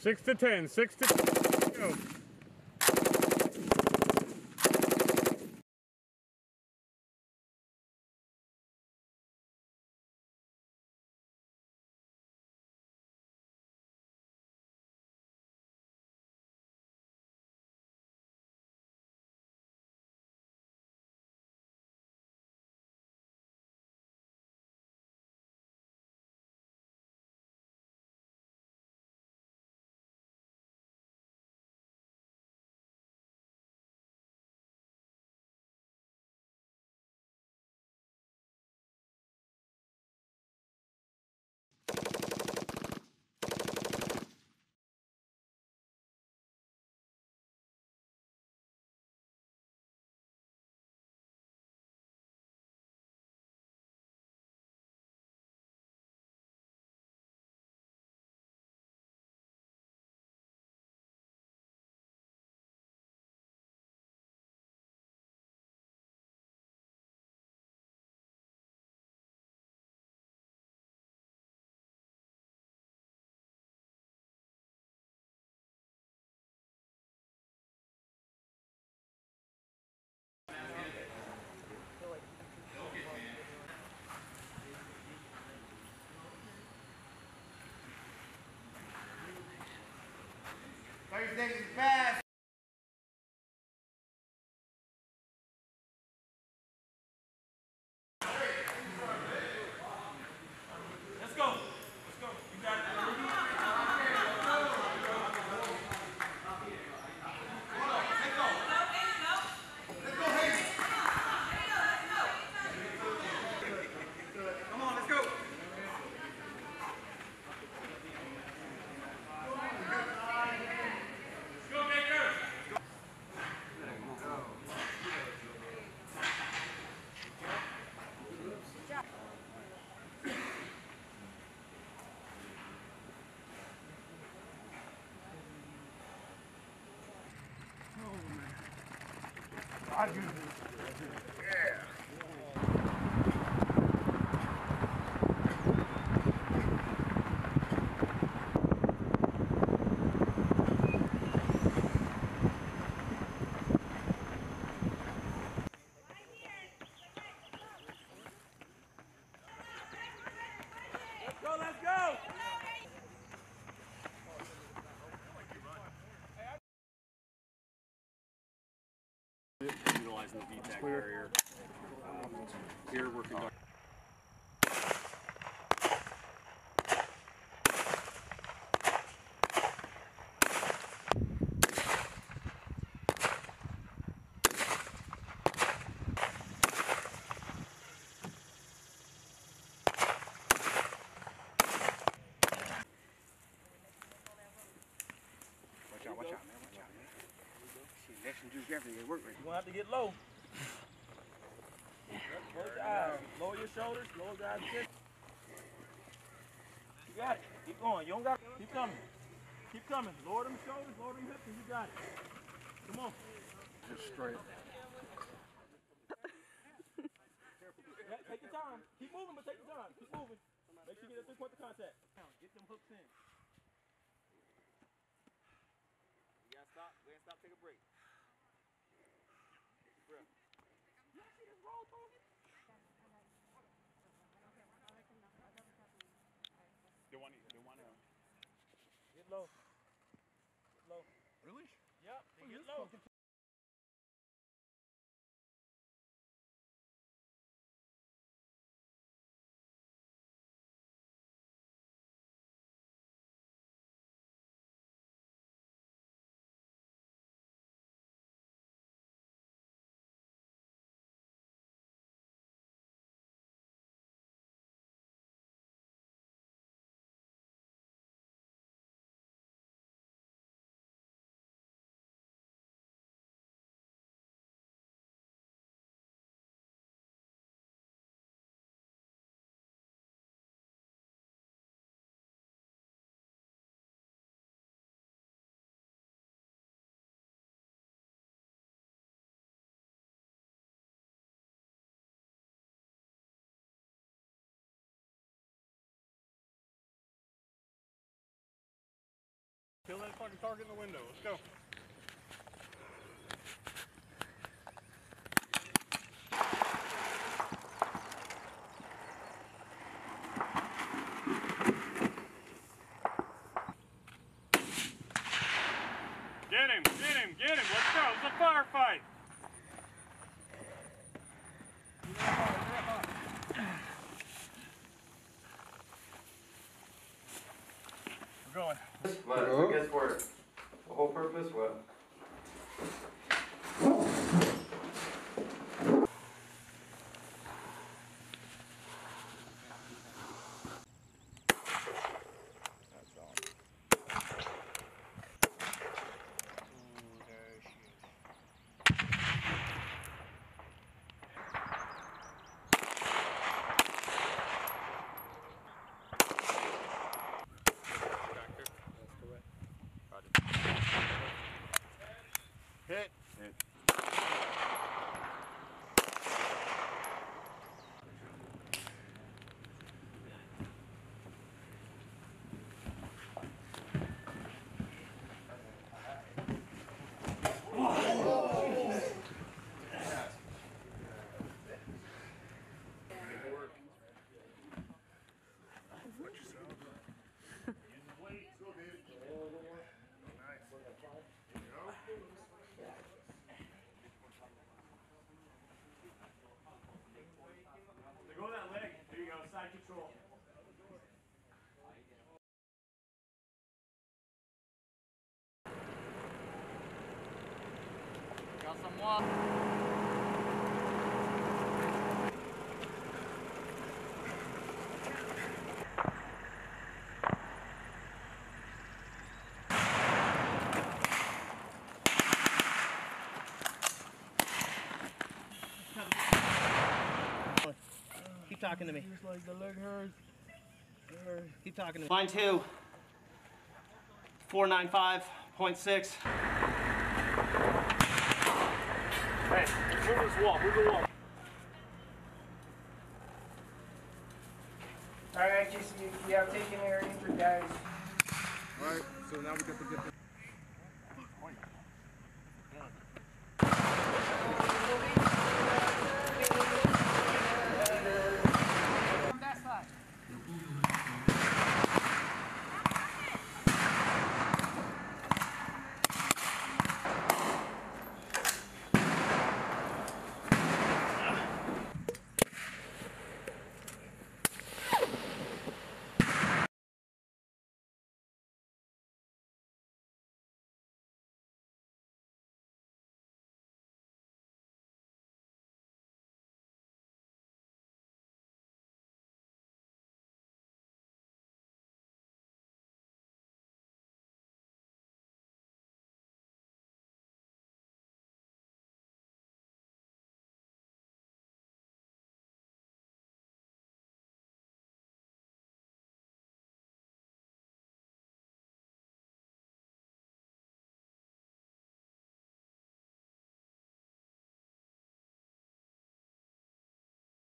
6 to 10, 6 to 10. Go. Thursday is fast. Let's go. Let's go. You got it. Let's go. Utilizing the VTAC barrier. Here we're conducting. Watch out, man. Watch out, man. Shit, action juice everywhere. Work right. You're gonna have to get low. Close your eyes. Lower your shoulders. Lower your eyes. You got it. Keep going. You don't got. Keep coming. Keep coming. Lower them shoulders. Lower them hips, and you got it. Come on. Just straight. Yeah, take your time. Keep moving, but take your time. Keep moving. Make sure you get a 3-point contact. Get them hooks in. You gotta stop. Go ahead and stop. Take a break. Breath. You see this roll, Tony? They want to. Get low. Get low. Really? Yep. Get low. Kill that fucking target in the window. Let's go. Get him, get him, get him. Let's go. It's a firefight. We're going. What? I guess for the whole purpose, what? Hit. Hit. Go that leg. There you go. Side control. Got some water. Keep talking to me. Just like the leg hurts. Keep talking to me. Line 2. 495.6. Hey, move this wall. Move the wall. Alright, Jason, you have taken your injured guys. Alright, so now we got to get the